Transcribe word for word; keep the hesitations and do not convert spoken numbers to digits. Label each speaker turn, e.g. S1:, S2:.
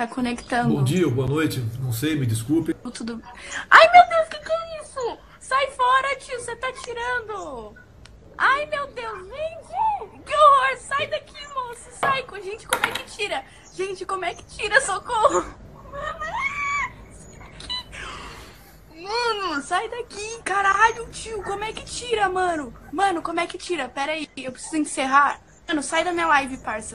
S1: Tá
S2: Bom
S1: conectando.
S2: dia ou boa noite, não sei, me desculpe.
S1: Tudo. Ai, meu Deus, que que é isso? Sai fora, tio, você tá tirando. Ai, meu Deus, gente. Que horror, sai daqui, moço. Sai, com gente, como é que tira? Gente, como é que tira, socorro. Mano, sai daqui. Caralho, tio, como é que tira, mano? Mano, como é que tira? Pera aí, eu preciso encerrar. Mano, sai da minha live, parça.